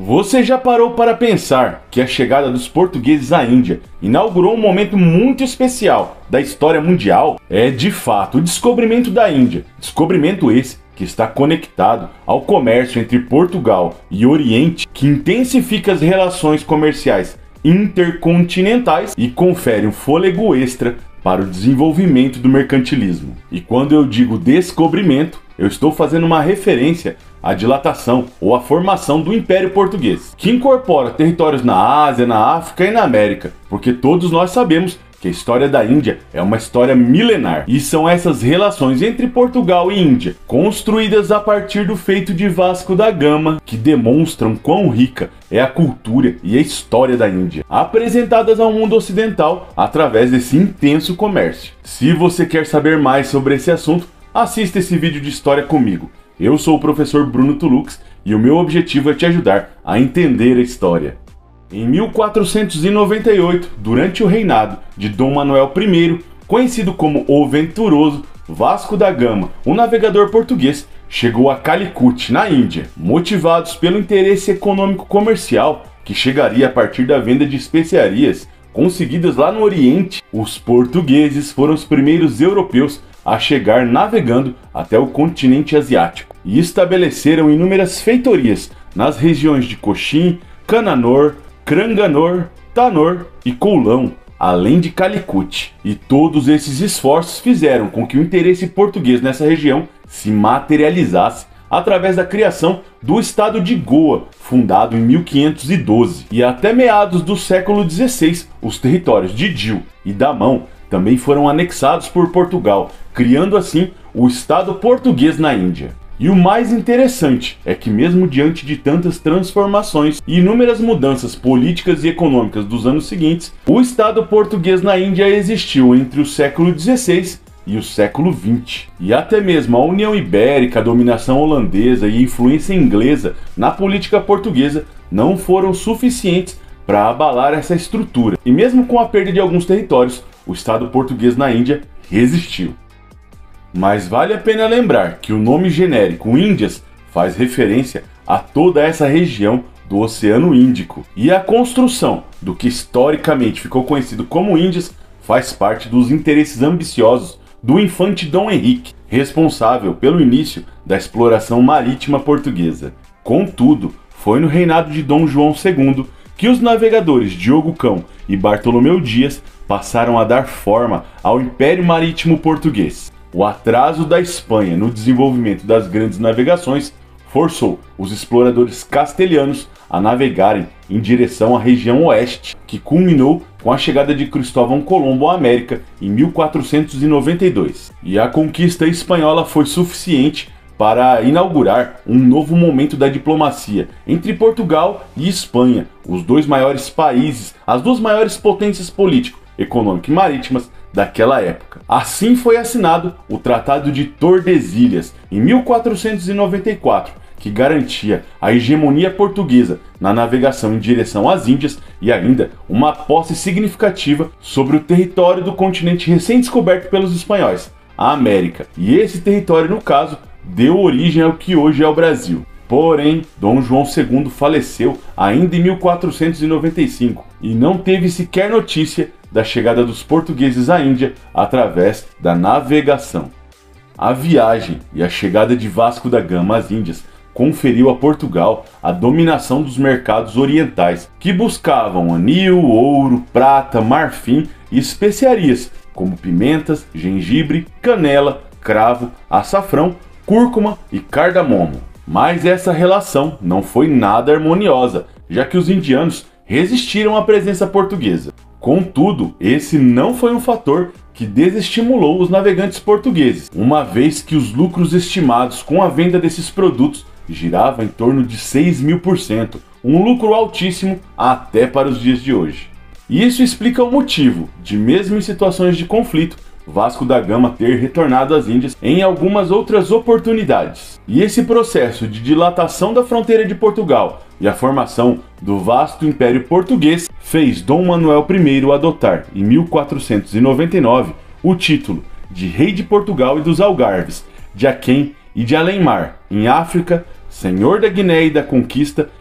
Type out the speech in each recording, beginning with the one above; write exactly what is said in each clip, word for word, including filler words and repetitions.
Você já parou para pensar que a chegada dos portugueses à Índia inaugurou um momento muito especial da história mundial? É de fato o descobrimento da Índia, descobrimento esse que está conectado ao comércio entre Portugal e Oriente, que intensifica as relações comerciais intercontinentais e confere um fôlego extra para o desenvolvimento do mercantilismo. E quando eu digo descobrimento, eu estou fazendo uma referência à dilatação ou à formação do Império Português, que incorpora territórios na Ásia, na África e na América, porque todos nós sabemos que a história da Índia é uma história milenar, e são essas relações entre Portugal e Índia, construídas a partir do feito de Vasco da Gama, que demonstram quão rica é a cultura e a história da Índia, apresentadas ao mundo ocidental através desse intenso comércio. Se você quer saber mais sobre esse assunto, assista esse vídeo de história comigo. Eu sou o professor Bruno Tulux e o meu objetivo é te ajudar a entender a história. Em mil quatrocentos e noventa e oito, durante o reinado de Dom Manuel I, conhecido como o Venturoso, Vasco da Gama, um navegador português, chegou a Calicut, na Índia, motivados pelo interesse econômico comercial que chegaria a partir da venda de especiarias conseguidas lá no Oriente. Os portugueses foram os primeiros europeus a chegar navegando até o continente asiático e estabeleceram inúmeras feitorias nas regiões de Cochin, Cananor, Cranganor, Tanor e Coulão, além de Calicut. E todos esses esforços fizeram com que o interesse português nessa região se materializasse através da criação do estado de Goa, fundado em mil quinhentos e doze. E até meados do século dezesseis, os territórios de Dil e Damão também foram anexados por Portugal, criando assim o Estado português na Índia. E o mais interessante é que, mesmo diante de tantas transformações e inúmeras mudanças políticas e econômicas dos anos seguintes, o Estado português na Índia existiu entre o século dezesseis e o século vinte. E até mesmo a União Ibérica, a dominação holandesa e a influência inglesa na política portuguesa não foram suficientes para abalar essa estrutura. E mesmo com a perda de alguns territórios, o Estado português na Índia resistiu. Mas vale a pena lembrar que o nome genérico Índias faz referência a toda essa região do Oceano Índico. E a construção do que historicamente ficou conhecido como Índias faz parte dos interesses ambiciosos do infante Dom Henrique, responsável pelo início da exploração marítima portuguesa. Contudo, foi no reinado de Dom João segundo que os navegadores Diogo Cão e Bartolomeu Dias passaram a dar forma ao Império Marítimo Português. O atraso da Espanha no desenvolvimento das grandes navegações forçou os exploradores castelhanos a navegarem em direção à região oeste, que culminou com a chegada de Cristóvão Colombo à América em mil quatrocentos e noventa e dois. E a conquista espanhola foi suficiente para inaugurar um novo momento da diplomacia entre Portugal e Espanha, os dois maiores países, as duas maiores potências político, econômico e marítimas daquela época. Assim foi assinado o Tratado de Tordesilhas em mil quatrocentos e noventa e quatro, que garantia a hegemonia portuguesa na navegação em direção às Índias e ainda uma posse significativa sobre o território do continente recém-descoberto pelos espanhóis, a América. E esse território, no caso, deu origem ao que hoje é o Brasil. Porém, Dom João segundo faleceu ainda em mil quatrocentos e noventa e cinco e não teve sequer notícia da chegada dos portugueses à Índia através da navegação. A viagem e a chegada de Vasco da Gama às Índias conferiu a Portugal a dominação dos mercados orientais, que buscavam anil, ouro, prata, marfim e especiarias como pimentas, gengibre, canela, cravo, açafrão, cúrcuma e cardamomo. Mas essa relação não foi nada harmoniosa, já que os indianos resistiram à presença portuguesa. Contudo, esse não foi um fator que desestimulou os navegantes portugueses, uma vez que os lucros estimados com a venda desses produtos giravam em torno de seis mil por cento, um lucro altíssimo até para os dias de hoje. E isso explica o motivo de, mesmo em situações de conflito, Vasco da Gama ter retornado às Índias em algumas outras oportunidades. E esse processo de dilatação da fronteira de Portugal e a formação do vasto Império Português fez Dom Manuel I adotar, em mil quatrocentos e noventa e nove, o título de Rei de Portugal e dos Algarves, de Aquém e de Além-Mar, em África, Senhor da Guiné e da Conquista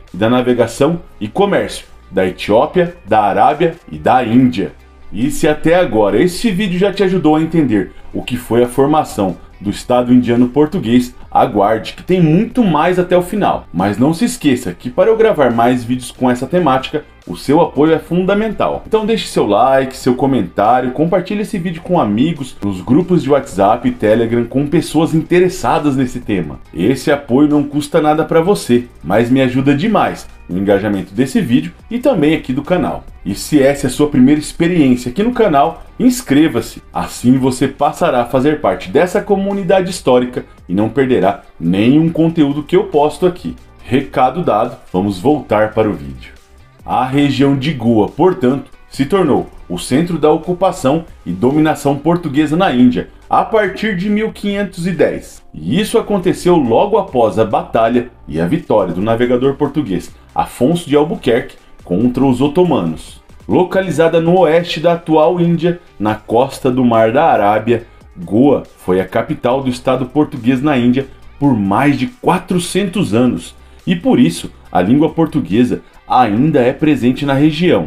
e da navegação e comércio da Etiópia, da Arábia e da Índia. E se até agora este vídeo já te ajudou a entender o que foi a formação do Estado indiano português, aguarde que tem muito mais até o final. Mas não se esqueça que para eu gravar mais vídeos com essa temática, o seu apoio é fundamental. Então deixe seu like, seu comentário, compartilhe esse vídeo com amigos, nos grupos de WhatsApp e Telegram com pessoas interessadas nesse tema. Esse apoio não custa nada para você, mas me ajuda demais no engajamento desse vídeo e também aqui do canal. E se essa é a sua primeira experiência aqui no canal, inscreva-se. Assim você passará a fazer parte dessa comunidade histórica e não perderá nenhum conteúdo que eu posto aqui. Recado dado, vamos voltar para o vídeo. A região de Goa, portanto, se tornou o centro da ocupação e dominação portuguesa na Índia a partir de mil quinhentos e dez. E isso aconteceu logo após a batalha e a vitória do navegador português Afonso de Albuquerque contra os otomanos. Localizada no oeste da atual Índia, na costa do Mar da Arábia, Goa foi a capital do Estado português na Índia por mais de quatrocentos anos, e por isso a língua portuguesa ainda é presente na região.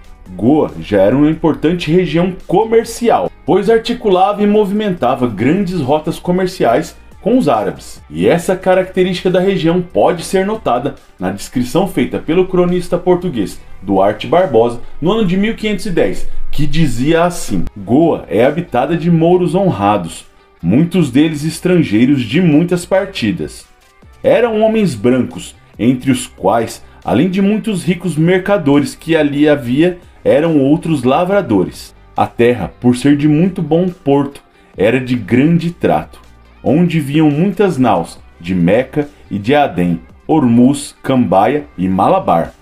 Goa já era uma importante região comercial, pois articulava e movimentava grandes rotas comerciais com os árabes. E essa característica da região pode ser notada na descrição feita pelo cronista português Duarte Barbosa no ano de mil quinhentos e dez, que dizia assim: Goa é habitada de mouros honrados, muitos deles estrangeiros de muitas partidas. Eram homens brancos, entre os quais, além de muitos ricos mercadores que ali havia, eram outros lavradores. A terra, por ser de muito bom porto, era de grande trato, onde viam muitas naus de Meca e de Adém, Ormuz, Cambaia e Malabar.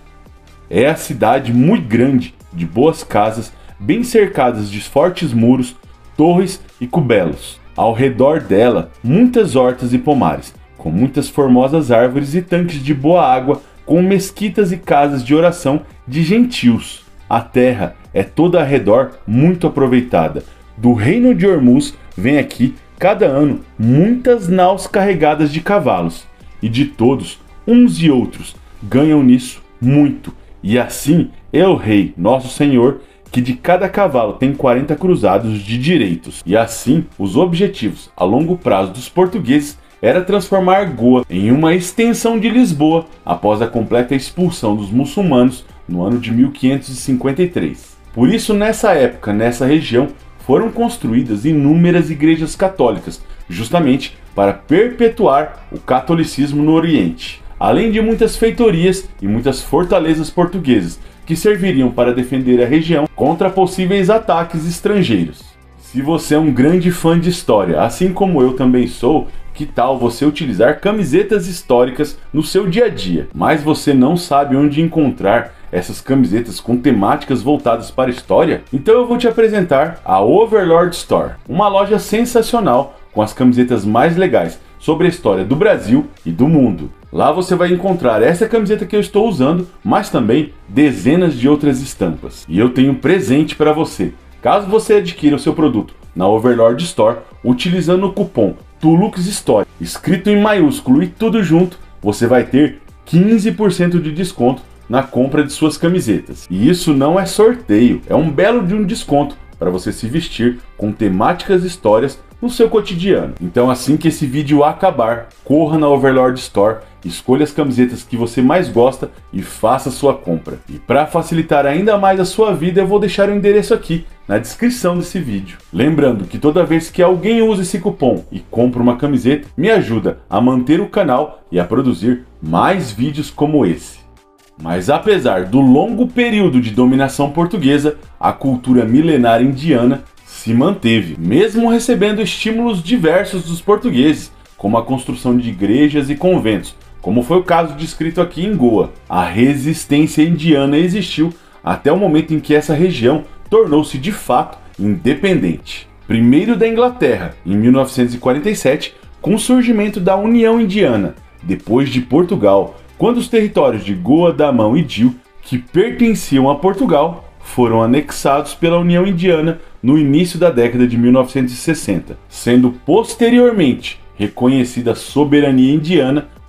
É a cidade muito grande, de boas casas, bem cercadas de fortes muros, torres e cubelos. Ao redor dela, muitas hortas e pomares, com muitas formosas árvores e tanques de boa água, com mesquitas e casas de oração de gentios. A terra é toda ao redor muito aproveitada. Do reino de Ormuz vem aqui, cada ano, muitas naus carregadas de cavalos, e de todos, uns e outros, ganham nisso muito. E assim é o rei, nosso senhor, que de cada cavalo tem quarenta cruzados de direitos. E assim, os objetivos a longo prazo dos portugueses era transformar Goa em uma extensão de Lisboa após a completa expulsão dos muçulmanos no ano de mil quinhentos e cinquenta e três. Por isso, nessa época, nessa região, foram construídas inúmeras igrejas católicas, justamente para perpetuar o catolicismo no Oriente, além de muitas feitorias e muitas fortalezas portuguesas, que serviriam para defender a região contra possíveis ataques estrangeiros. Se você é um grande fã de história, assim como eu também sou, que tal você utilizar camisetas históricas no seu dia a dia? Mas você não sabe onde encontrar essas camisetas com temáticas voltadas para a história? Então eu vou te apresentar a Overlord Store, uma loja sensacional com as camisetas mais legais sobre a história do Brasil e do mundo. Lá você vai encontrar essa camiseta que eu estou usando, mas também dezenas de outras estampas. E eu tenho um presente para você. Caso você adquira o seu produto na Overlord Store, utilizando o cupom TULUXHISTORY, escrito em maiúsculo e tudo junto, você vai ter quinze por cento de desconto na compra de suas camisetas. E isso não é sorteio, é um belo de um desconto para você se vestir com temáticas histórias no seu cotidiano. Então, assim que esse vídeo acabar, corra na Overlord Store, escolha as camisetas que você mais gosta e faça sua compra. E para facilitar ainda mais a sua vida, eu vou deixar o endereço aqui na descrição desse vídeo. Lembrando que toda vez que alguém usa esse cupom e compra uma camiseta, me ajuda a manter o canal e a produzir mais vídeos como esse. Mas apesar do longo período de dominação portuguesa, a cultura milenar indiana se manteve, mesmo recebendo estímulos diversos dos portugueses, como a construção de igrejas e conventos, como foi o caso descrito aqui em Goa. A resistência indiana existiu até o momento em que essa região tornou-se de fato independente. Primeiro da Inglaterra, em mil novecentos e quarenta e sete, com o surgimento da União Indiana, depois de Portugal, quando os territórios de Goa, Damão e Diu, que pertenciam a Portugal, foram anexados pela União Indiana no início da década de mil novecentos e sessenta, sendo posteriormente reconhecida a soberania indiana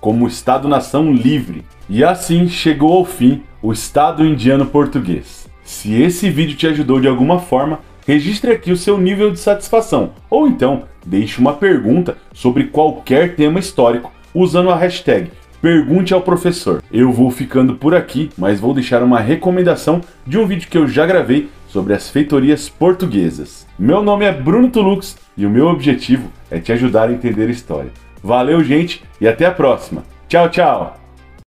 como Estado-nação livre. E assim chegou ao fim o Estado indiano português. Se esse vídeo te ajudou de alguma forma, registre aqui o seu nível de satisfação, ou então deixe uma pergunta sobre qualquer tema histórico usando a hashtag Pergunte ao Professor. Eu vou ficando por aqui, mas vou deixar uma recomendação de um vídeo que eu já gravei sobre as feitorias portuguesas. Meu nome é Bruno Tulux e o meu objetivo é te ajudar a entender história. Valeu, gente, e até a próxima. Tchau, tchau!